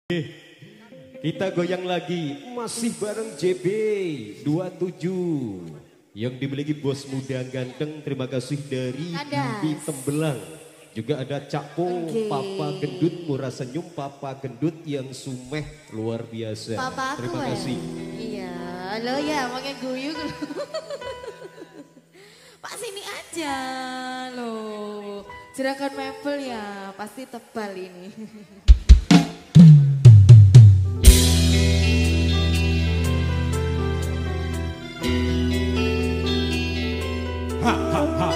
Kita goyang lagi, masih bareng JB 27 yang dimiliki bos muda ganteng. Terima kasih dari Bibi Tembelang. Juga ada Cakpo, Papa Gendut, murah senyum, Papa Gendut yang sumeh luar biasa. Papa Terima kasih. Iya, lo ya pakai guyuk. Pak sini aja lo. Jerakan mebel ya, pasti tebal ini. Ha ha ha.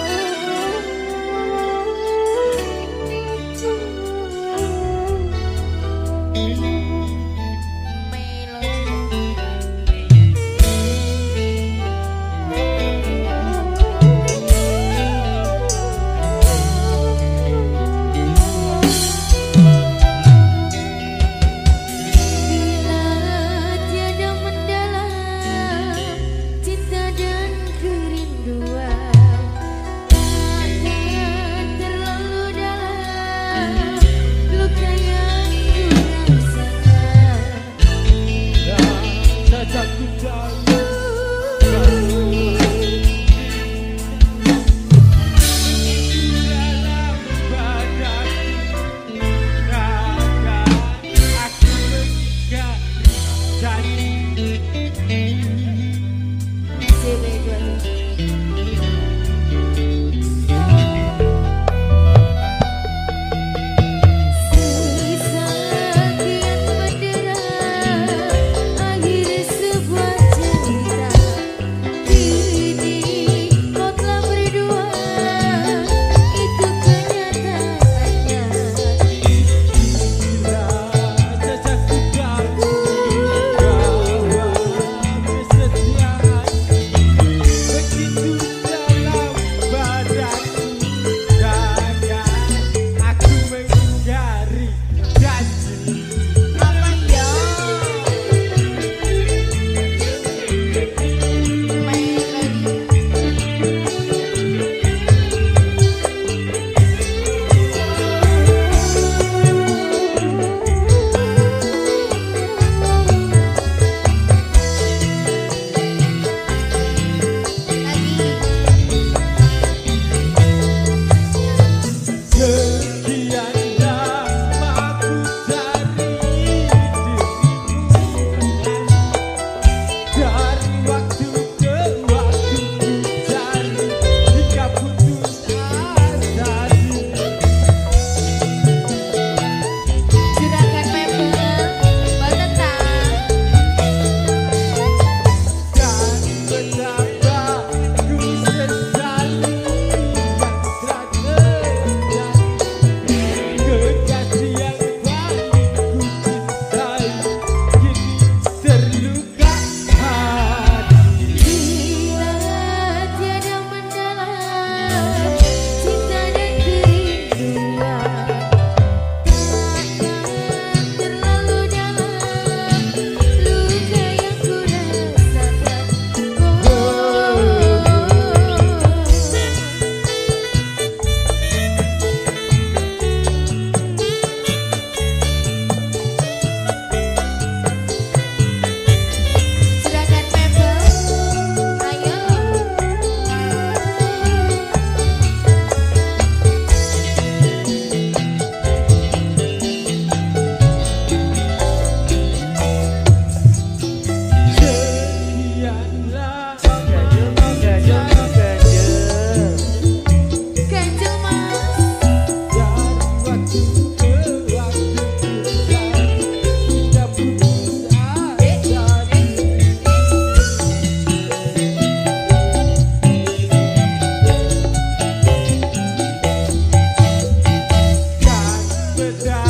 Yeah.